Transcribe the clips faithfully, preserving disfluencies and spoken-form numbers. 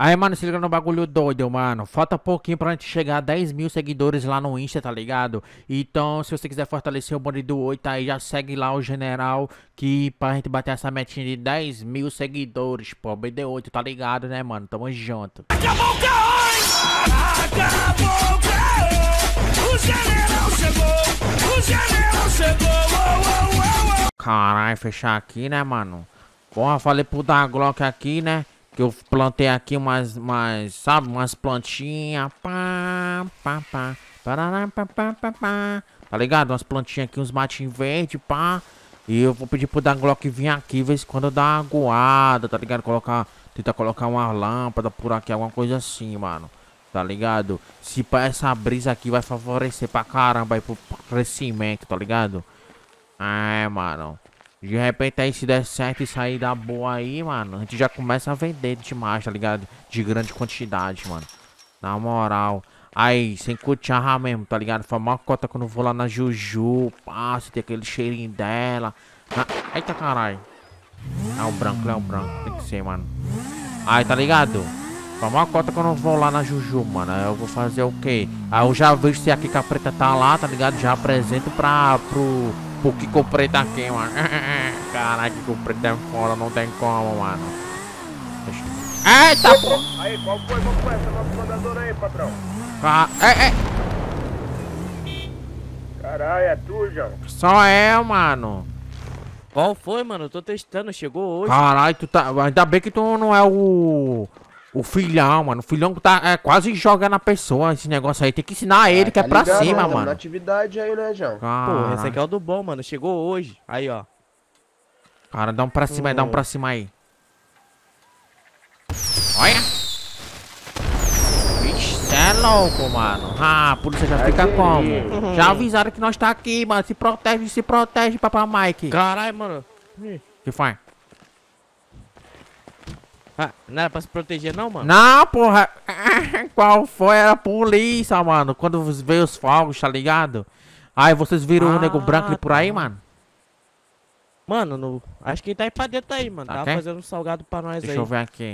Aí, mano, se liga no bagulho doido, mano. Falta pouquinho pra gente chegar a dez mil seguidores lá no Insta, tá ligado? Então, se você quiser fortalecer o bonde do oito aí, já segue lá o general, que pra gente bater essa metinha de dez mil seguidores, pô. B D oito, tá ligado, né, mano? Tamo junto. Acabou o caô! Acabou o caô! O general chegou! O general chegou! Oh, oh, oh, oh. Caralho, fechar aqui, né, mano? Porra, falei pro da Glock aqui, né? Que eu plantei aqui umas, umas, sabe, umas plantinhas. Pá, pá, pá, parará, pá, pá, pá, pá. Tá ligado? Umas plantinhas aqui, uns matinhos verdes, pá. E eu vou pedir pro da Glock vir aqui, ver se quando dá uma aguada, tá ligado? Colocar, tentar colocar uma lâmpada por aqui, alguma coisa assim, mano. Tá ligado? Se pá, essa brisa aqui vai favorecer pra caramba aí pro crescimento, tá ligado? É, mano. De repente aí, se der certo e sair da boa aí, mano, a gente já começa a vender demais, tá ligado? De grande quantidade, mano. Na moral. Aí, sem cucharra mesmo, tá ligado? Foi uma cota quando eu vou lá na Juju, passa, tem aquele cheirinho dela. Na... Eita, caralho. É o branco, é o branco, tem que ser, mano. Aí, tá ligado? Foi uma cota quando eu vou lá na Juju, mano. Aí eu vou fazer o quê? Aí eu já vejo se aqui que a preta tá lá, tá ligado? Já apresento pra, pro... Por que o preto aqui, mano? Caralho, que o preto é fora, não tem como, mano. Eita, pô! Aí, qual foi? Qual foi essa nossa mandadora aí, patrão? Ah, é, é. Caralho, é tu, João? Só é, mano. Qual foi, mano? Eu tô testando, chegou hoje. Caralho, tu tá... Ainda bem que tu não é o... O filhão, mano. O filhão tá é, quase jogando a pessoa, esse negócio aí. Tem que ensinar ele Ah, que é tá pra ligado, cima, tamo mano. na atividade aí, né, João? Pô, esse aqui é o do bom, mano. Chegou hoje. Aí, ó. Cara, dá um pra cima aí, dá um pra cima aí. Olha! Vixe, cê é louco, mano. Ah, a polícia já fica como? Já avisaram que nós tá aqui, mano. Se protege, se protege, papai Mike. Caralho, mano. Que foi? Ah, não era pra se proteger, não, mano? Não, porra. Qual foi? Era a polícia, mano. Quando veio os fogos, tá ligado? Aí vocês viram o Ah, nego branco ali por aí, tá. mano? Mano, no... acho que tá aí pra dentro aí, mano. Tá Tava quem? fazendo um salgado pra nós Deixa aí. eu ver aqui.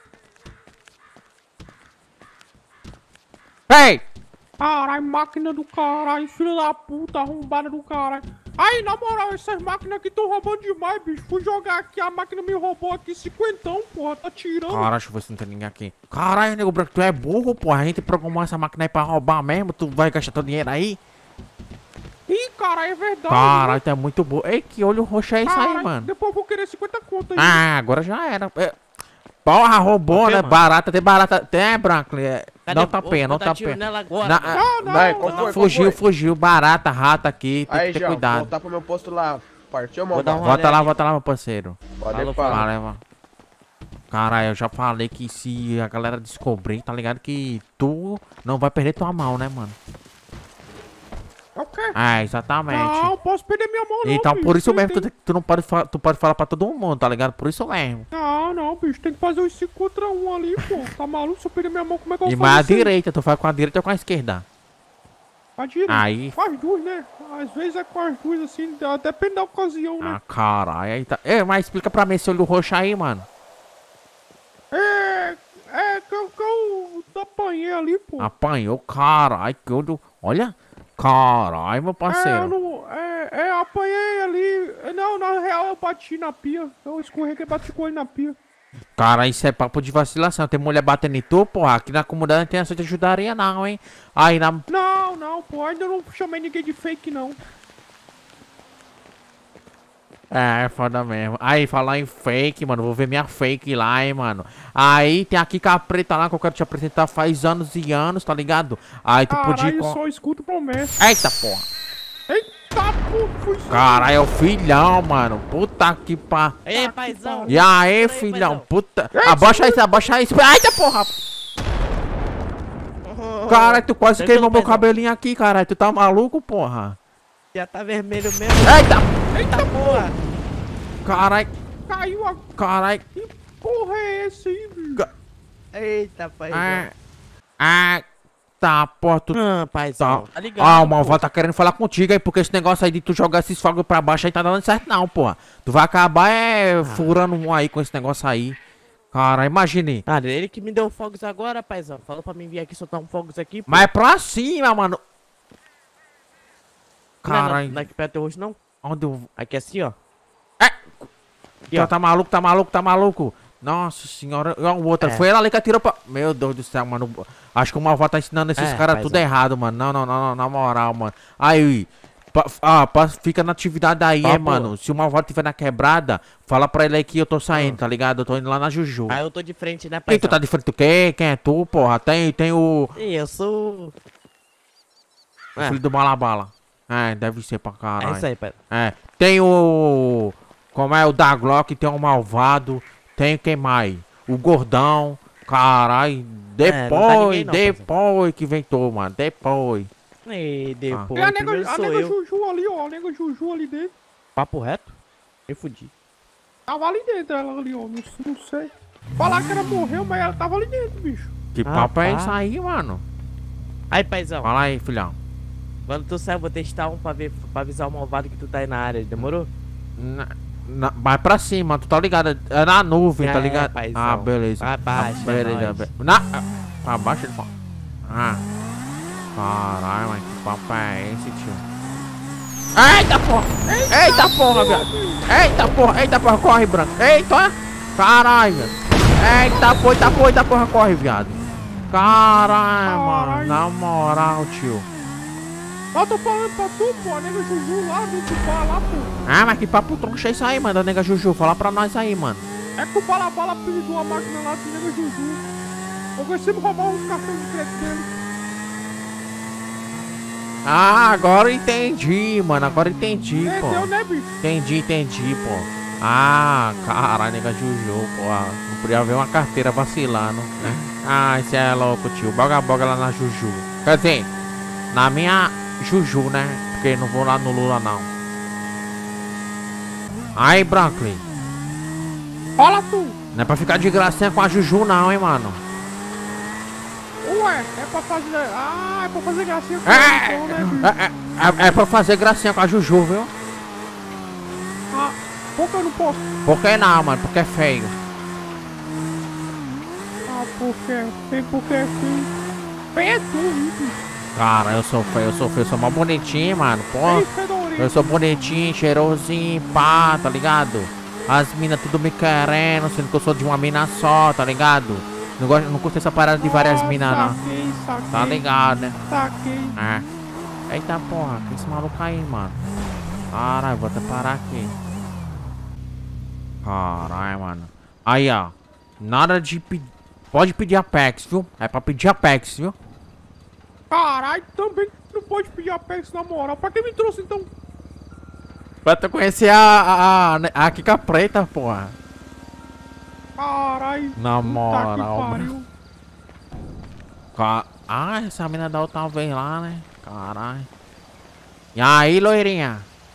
Ei! Caralho, máquina do caralho, filho da puta, arrombada do caralho. Aí, na moral, essas máquinas aqui tão roubando demais, bicho. Fui jogar aqui, a máquina me roubou aqui cinquentão, porra, tá tirando. Caralho, deixa eu ver se não tem ninguém aqui. Caralho, nego branco, tu é burro, porra. A gente programou essa máquina aí pra roubar mesmo. Tu vai gastar teu dinheiro aí? Ih, caralho, é verdade. Caralho, tu é muito burro. Ei, que olho roxo é isso aí, Caralho, mano? depois eu vou querer cinquenta conto aí. Ah, agora já era. É... Porra, roubou, O quê, né? mano? Barata, tem barata. Tem, branco. É... Cadê? Não tá Vou pena, não botar tá tiro pena. nela agora. Na- cara. Não, não, Vai, não. qual foi? Fugiu, Qual foi? fugiu. Barata, rata aqui. Tem Aí, que ter João, cuidado. voltar pro meu posto lá. Partiu, Vou dar mano? uma Volta lá, olhada. volta lá, meu parceiro. Pode Falou, falar. Vai, leva. Caralho, eu já falei que se a galera descobrir, tá ligado? Que tu não vai perder tua mão, né, mano? É o quê? É, exatamente. Não, posso perder minha mão não, Então, bicho. por isso Tem- mesmo, tem- tu, tu não pode falar, tu pode falar pra todo mundo, tá ligado? Por isso mesmo. Não, não, bicho, tem que fazer os cinco contra um ali, pô. Tá maluco? Se eu perder minha mão, como é que eu E vou mais a fazer isso aí? direita, tu faz com a direita ou com a esquerda? A direita. Aí. Com as duas, né? Às vezes é com as duas, assim, dá- depende da ocasião, né? Ah, caralho, aí tá. Ei, mas explica pra mim esse olho roxo aí, mano. É, é que eu, que eu apanhei ali, pô. Apanhou, caralho, que olho. Olha. Caralho, meu É, eu parceiro. não, é, é, apanhei ali. Não, na real eu bati na pia. Eu escorreguei e bati com ele na pia. Cara, isso é papo de vacilação. Tem mulher batendo em tu, porra. Aqui na comunidade não tem essa de ajudaria, não, hein? Aí na. Não, não, pô, ainda não chamei ninguém de fake, não. É, é foda mesmo. Aí, falar em fake, mano. Vou ver minha fake lá, hein, mano. Aí tem aqui com a preta lá que eu quero te apresentar faz anos e anos, tá ligado? Aí tu podia. Caralho, ir com- só escuto promessa. Eita, porra. Eita, pô, fui só. Caralho, é o filhão, mano. Puta que pá. Ei, paizão. E aí, Aí, filhão? paizão. Puta. Abaixa isso, abaixa isso. Eita, porra. Caralho, tu quase Tranquilo, queimou meu paizão. cabelinho aqui, caralho. Tu tá maluco, porra? Já tá vermelho mesmo. Eita. Eita porra. Caralho, Caiu a... caralho. Que porra é esse aí, bicho? Eita, paizão. Ah, ah, tá, porra, tu Ah, paizão. tá. Tá ligado, Ah, o pô. malvado tá querendo falar contigo aí, porque esse negócio aí de tu jogar esses fogos pra baixo aí tá dando certo não, porra. Tu vai acabar é furando um aí com esse negócio aí. Cara, imagine. Ah, ele que me deu fogos agora, paizão. Falou pra mim vir aqui soltar um fogos aqui. Pô. Mas é pra cima, mano. Caralho. Não, não é aqui perto hoje não. Onde eu... Aqui assim, ó. É. Aqui, Tá, ó. tá maluco, tá maluco, tá maluco. Nossa senhora. E o outro. É. Foi ela ali que atirou pra... Meu Deus do céu, mano. Acho que o Malvado tá ensinando esses É, caras paizão. tudo errado, mano. Não, não, não, não. Na moral, mano. Aí... Pa, ah, pa, fica na atividade aí, Tá, é, pô. mano. Se o Malvado tiver na quebrada, fala pra ele aí que eu tô saindo, tá ligado? Eu tô indo lá na Juju. Aí eu tô de frente, né, Quem paizão? tu tá de frente do quê? Quem é tu, porra? Tem, tem o... Ih, eu sou... o É. filho do Balabala. É, deve ser pra caralho. É isso aí, pai. É, tem o... Como é o da Glock, tem o Malvado. Tem quem mais? O Gordão. Caralho. É, não tá Depois, ninguém não, depois que vem tu, mano. Depois. E depois, E a nega, primeiro a sou nega eu. Juju ali, ó. A nega Juju ali dentro. Papo reto? Me fudi. Tava ali dentro ela ali, ó. Não, não sei. Falar que ela morreu, mas ela tava ali dentro, bicho. Que Ah, papo é pá. isso aí, mano? Aí, paizão. Fala aí, filhão. Quando tu sair, eu vou testar um pra, ver, pra avisar o malvado que tu tá aí na área. Demorou? Na, na, vai pra cima, tu tá ligado? É na nuvem, tá É, ligado? paizão. Ah, beleza. Pra baixo, Ah, é beleza, nóis. be- Na, pra baixo ele fala. Ah. Caralho, mas que papo é esse, tio? Eita porra! Eita porra, viado! Eita porra, eita porra, corre, branco! Eita! Caralho, velho! Eita porra, eita porra, eita porra, corre, viado! Caralho, mano, Caralho. na moral, tio. Eu tô falando pra tu, pô. A nega Juju lá dentro do bar lá, pô. Ah, mas que papo troncho é isso aí, mano, da nega Juju? Fala pra nós aí, mano. É que o Balabala pediu uma máquina lá do nega Juju. Eu consigo roubar uns cartões de crédito dele. Ah, agora eu entendi, mano, agora eu entendi, pô. Entendeu, né, bicho? Entendi, entendi, pô. Ah, caralho, nega Juju, pô. Ah, não podia ver uma carteira vacilando, né? Ah, isso é louco, tio. Boga boga lá na Juju. Quer dizer, na minha Juju, né? Porque não vou lá no Lula, não. Aí, Franklin. Fala tu. Não é pra ficar de gracinha com a Juju, não, hein, mano. Ué, é pra fazer... Ah, é pra fazer gracinha com É, ela, então, né, bicho? é, é, é pra fazer gracinha com a Juju, viu? Ah, por que eu não posso? Por que não, mano? Porque é feio. Ah, porque... Tem porque é feio. Feio é tu, hein, bicho? Cara, eu sou feio, eu sou feio, eu sou mó bonitinho, mano. Pô. Feio, fedorinho. Eu sou bonitinho, cheirosinho, pá, tá ligado? As minas tudo me querendo, sendo que eu sou de uma mina só, tá ligado? Não, gosto, não curto essa parada de várias Ah, minas, não. Saquei, saquei. Tá ligado, né? Saquei. É. Eita porra, que esse maluco aí, mano? Caralho, vou até parar aqui. Caralho, mano. Aí, ó. Nada de pedir. Pode pedir Apex, viu? É pra pedir Apex, viu? Caralho, também não pode pedir Apex na moral. Pra que me trouxe, então? Pra tu conhecer a, a, a, a Kika Preta, porra. Caralho. Na Puta que moral, pariu. Ca- Ah, essa mina da outra vez lá, né? Caralho. E aí, loirinha?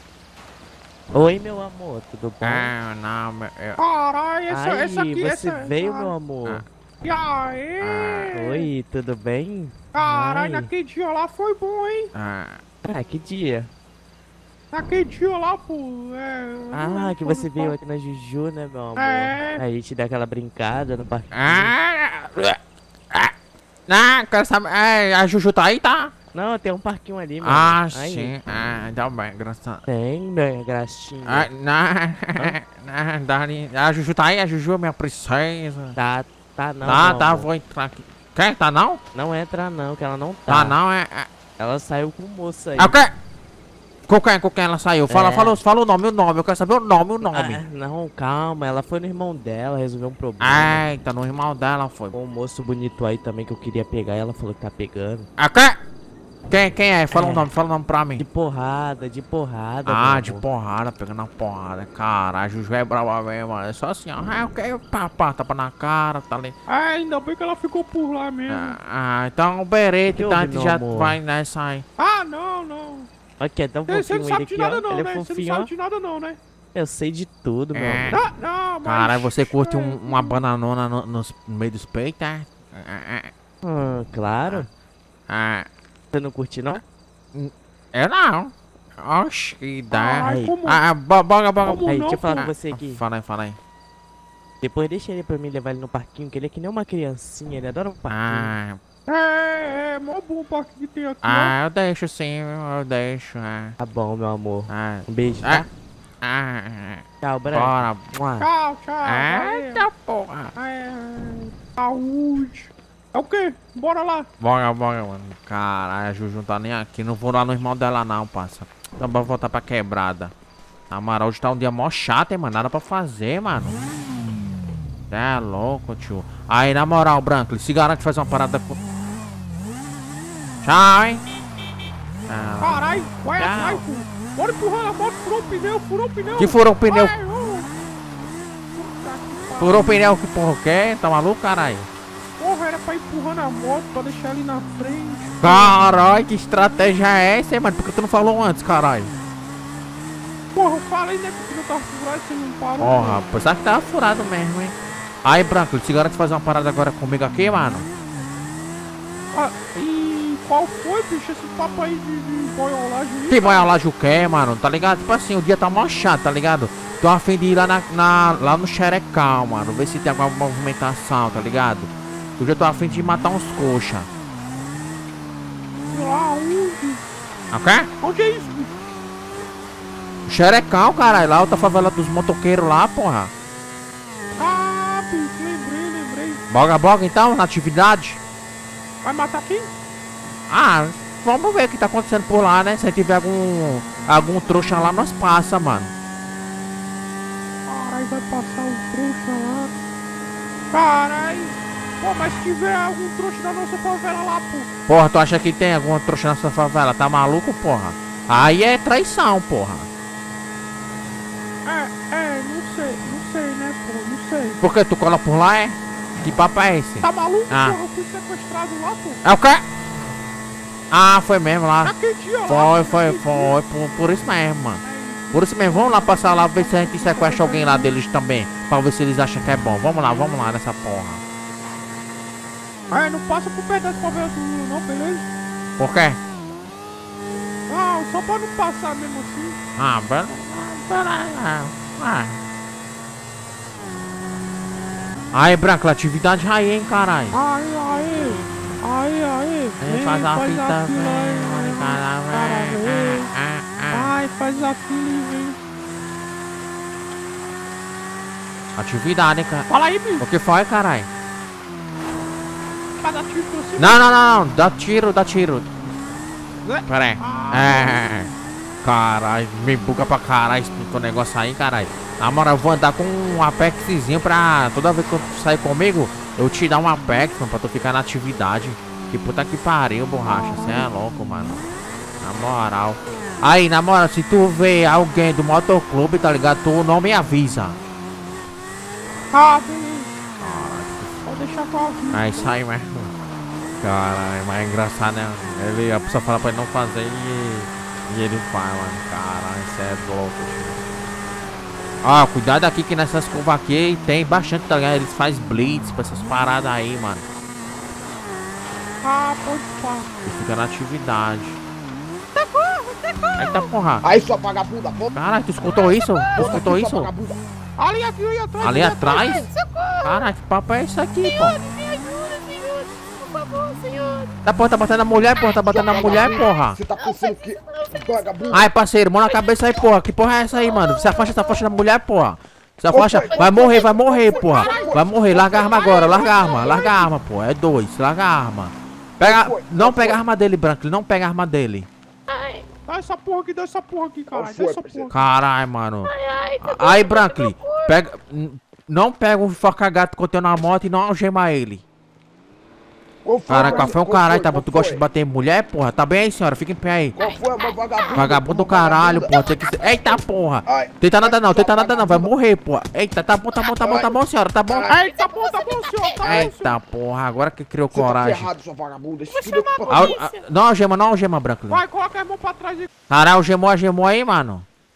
Oi, meu amor, tudo bom? É, não, meu- eu... Caralho, essa, Aí, essa aqui, você essa... veio, ah, meu amor? Ah. E aí? Oi, tudo bem? Caralho, Ai. naquele dia lá foi bom, hein? Ah, Ah, que dia? Naquele dia lá, pô, é... eu não Ah, lembro que quando você foi. veio aqui na Juju, né, meu amor? É. Aí a gente dá aquela brincada no parquinho. ah, ah, ah, quero saber. É, a Juju tá aí, tá? Não, tem um parquinho ali, meu Ah, amor. Aí. sim. Ah, dá bem, graças a... Tem, minha gracinha. Ah, não, não, dá ali. A Juju tá aí, a Juju é minha princesa. Tá, tá não, Tá, meu tá, amor. vou entrar aqui. Quer? Tá não? Não entra não, que ela não tá. Tá não, é... é... Ela saiu com o moço aí. Ah, o quê? Com quem? Com quem ela saiu? Fala, É. fala, fala o nome, o nome. Eu quero saber o nome, o nome. Ah, não, calma, ela foi no irmão dela, resolveu um problema. Eita, no irmão dela foi. Com um moço bonito aí também que eu queria pegar, ela falou que tá pegando. Ah, quem? Quem, quem é? Fala o É. nome, fala o nome pra mim. De porrada, de porrada. Ah, meu de amor. porrada, pegando a porrada. Caralho, Juju é brava mesmo, mano. É só assim, ó. Ah, eu quero pá, pá, tapa na cara, tá ali. Ah, ainda bem que ela ficou por lá mesmo. Ah, ah, então o Berete, Que tá? A houve, gente meu já amor? vai nessa aí. Ah, não, não. Aqui, é tão Você você fofinho não ele sabe aqui, de nada ó. não, Ele né? é Você não fofinho, sabe ó. de nada não, né? Eu sei de tudo, meu É. amor. Ah, não, mas... Caralho, você curte é, um- uma bananona no, nos- no meio dos peitos, tá? Ah, Hum, claro. ah, ah, Você não curte, não? eu não. Oxi, que ideia. Ai, Aí. como... Ah, ah, bo- boga, boga. Como Aí, não, deixa eu falar pô? com você aqui. Fala aí, fala aí. Depois deixa ele pra mim levar ele no parquinho, que ele é que nem uma criancinha, ele adora um parquinho. Ah, É, é, mó bom o parque que tem aqui, ah, eu deixo sim, eu deixo. Ah, Tá bom, meu amor. ah, Um beijo, ah, tá? ah, Tchau, Branco. bora. ó. Mua. Tchau, tchau. valeu. Eita porra. É, saúde. É o quê? Bora lá. Bora, bora, mano. Caralho, a Juju não tá nem aqui. Não vou lá no irmão dela, não, parça. Então bora voltar pra quebrada. Na moral, hoje tá um dia mó chato, hein, mano. Nada pra fazer, mano. É louco, tio. Aí, na moral, Branco, se garante fazer uma parada com. Tchau, hein? Ah, Caralho, vai Tchau. atrás, pô. Bora empurrando a moto, furou o pneu, furou o pneu. que furou o pneu? Vai, ô. Puta que pariu. Furou o pneu, que porra quer? Tá maluco, caralho? Porra, era pra ir empurrando a moto, pra deixar ali na frente. Caralho, que estratégia é essa, hein, mano? Por que tu não falou antes, caralho? Porra, eu falei, né, que o pneu tava furado, você não parou. Porra, pensava que tava furado mesmo, hein? Aí, Branco, se garante fazer uma parada agora comigo aqui, mano? Ah, e qual foi, bicho, esse papo aí de, de boiolagem aí? Que boiolagem o quê, mano? Tá ligado? Tipo assim, o dia tá mó chato, tá ligado? Tô a fim de ir lá, na, na- lá no Xerecão, mano. Ver se tem alguma movimentação, tá ligado? Hoje eu tô a fim de matar uns coxa. Lá onde? Ok? Onde é isso, bicho? Xerecão, caralho. Lá outra favela dos motoqueiros lá, porra. Ah, bicho, lembrei, lembrei. Boga, boga então, na atividade. Vai matar quem? Ah, vamos ver o que tá acontecendo por lá, né? Se tiver algum algum trouxa lá, nós passa, mano. Caralho, vai passar um trouxa lá. Caralho. Pô, mas se tiver algum trouxa da nossa favela lá, pô. Porra, tu acha que tem alguma trouxa nessa favela? Tá maluco, porra? Aí é traição, porra. É, é, não sei, não sei, né, pô, não sei. Por que tu cola por lá, é? Que papo é esse? Tá maluco, Ah. porra? Eu fui sequestrado lá, pô. É o quê? Ah, foi mesmo lá. Naquele dia lá. Foi, pô, foi, naquele foi. Por, por isso mesmo, mano. Por isso mesmo, vamos lá passar lá, ver se a gente sequestra alguém lá deles também. Pra ver se eles acham que é bom. Vamos lá, vamos lá nessa porra. dia. É, não passa por perto das favelas do Lula, não, beleza? Por quê? Não, só pra não passar mesmo assim. Ah, pera. Pera. Ah. Aí, Branco, atividade aí, hein, caralho. Aí, aí, aí, aí. Vem faz a fita, fila aí, vem. Cara, cara, vem. vem. Ah, ah, Vai, faz a fila e vem. ah. Atividade, hein, cara. Fala aí, bicho. O que foi, caralho? Cada tiro que você... Não, não, não, não. Dá tiro, dá tiro. Né? Pera aí. Ah. É. Caralho, me buga pra caralho esse teu negócio aí, caralho. Na moral, eu vou andar com um Apexzinho pra toda vez que tu sair comigo, eu te dar um Apex, mano, pra tu ficar na atividade. Que puta que pariu, borracha. Você é louco, mano. Na moral. Aí, na moral, se tu vê alguém do motoclube, tá ligado? Tu não me avisa. Ah, beleza. Pode deixar com a vida. É isso aí mesmo. Caralho, mas é engraçado, né? Ele, a pessoa fala pra ele não fazer e, e ele faz, mano. Caralho, isso é louco, tio. Ó, cuidado aqui que nessas curvas aqui tem bastante, tá ligado? Eles fazem blitz pra essas paradas aí, mano. Ah, pode pá. E fica na atividade. Eita porra. Aí, sua vagabunda, pô. Caralho, tu escutou isso? Tu escutou Sua isso? vagabunda. Ali, aqui, ali atrás. Ali atrás? Caralho, que papo é esse aqui, pô? Me ajuda, senhor. Por favor, senhor. Tá, porra, tá batendo na mulher, porra, tá batendo na mulher, porra. Você tá pensando que... Vagabunda. Ai, parceiro, mão na cabeça aí, porra. Que porra é essa aí, mano? Se afasta, se afasta da mulher, porra. Se afasta. Vai morrer, vai morrer, porra. Vai morrer. Larga a arma agora, larga a arma, larga a arma, porra. É dois, larga a arma. Pega. Não pega a arma dele, Branco. Não pega a arma dele. Ai, Dá essa porra aqui, dá essa porra aqui, caralho. Dá foi, essa parceiro? porra. Caralho, mano. ai, ai. Tá Aí, doendo, Branco, meu corpo. pega. Não pega o foca-gato que eu tenho na moto e não algema ele. Qual foi, Caraca, qual foi o Qual caralho, tá? qual Tu gosta foi? de bater em mulher, porra? Tá bem aí, senhora? Fica em pé aí. Qual foi, meu vagabundo? Vagabundo do caralho, porra. Tem que ser... Eita, porra. Ai. Tenta nada não, tenta nada não. Vai morrer, porra. Eita, tá bom, tá bom, tá bom, tá bom, senhora. Tá bom. Ai, tá bom, tá bom, senhor. Tá bom, senhor. Eita, porra. Agora que criou Você tá coragem. ferrado, sua vagabunda. Isso tudo é chamar culpa a Al- tua. polícia. a- Não algema, não algema, Branco. Vai, coloca as mãos pra trás e... Caralho, algemou, algemou aí, mano.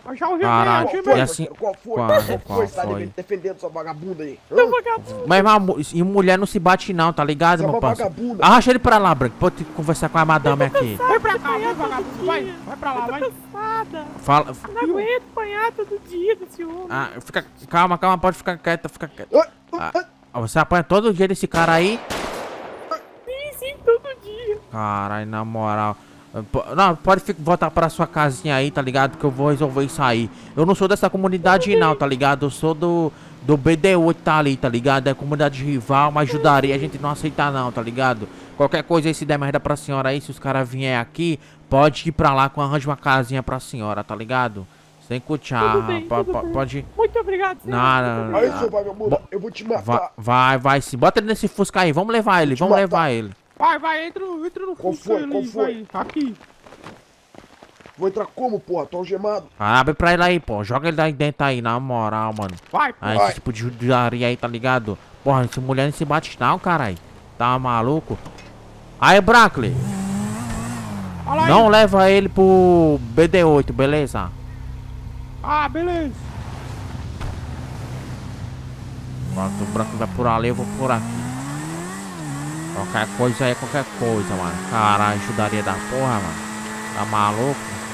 Mas já o Caralho, remédio, Qual foi, e assim- parceiro? Qual foi? qual- Qual foi? qual Você tá foi? defendendo essa vagabunda aí? Hã? Seu vagabundo. Mas, mas, e mulher não se bate não, tá ligado, Você é meu uma parceiro? vagabunda. Arracha ele pra lá, Branco, pode conversar com a madame aqui. Vem pra cá, vem, vagabundo. Vai, vai pra lá, vai. Cansada. Fala... Não aguento apanhar todo dia desse homem. Ah, fica... Calma, calma, pode ficar quieta, fica quieta. Ah, Ah, ah, ah, você apanha todo dia desse cara aí? Sim, sim, todo dia. Caralho, na moral. P- Não, pode fi- voltar pra sua casinha aí, tá ligado? Que eu vou resolver isso aí. Eu não sou dessa comunidade não, tá ligado? Eu sou do, do B D oito, tá ali, tá ligado? É comunidade rival, mas ajudaria, a gente não aceita não, tá ligado? Qualquer coisa aí, se der merda pra senhora aí, se os caras vier aqui, pode ir pra lá que eu arranjo uma casinha pra senhora, tá ligado? Sem cuchar, Tudo bem, po- tudo po- bem. pode ir. Muito obrigado, senhor. Não, não, Aí, não. seu vagabundo, Bo- eu vou te Vai, matar. vai, vai sim. Bota ele nesse fusca aí, vamos levar ele, te vamos matar. levar ele. Vai, vai, entra, no- entra no Qual Fusca foi? ali, Qual foi? vai. Aqui. Vou entrar como, porra? Tô algemado. Ah, abre pra ele aí, pô. Joga ele aí dentro aí, na moral, mano. Vai, pô. Ah, Vai. esse tipo de judiaria aí, tá ligado? Porra, esse mulher não se bate não, caralho. Tá maluco? Aí, Brackley, Olha aí. não leva ele pro B D oito, beleza? Ah, beleza. Pronto, o Brackley vai por ali, eu vou por aqui. Qualquer coisa aí é qualquer coisa, mano. Caralho, ajudaria da porra, mano. Tá maluco?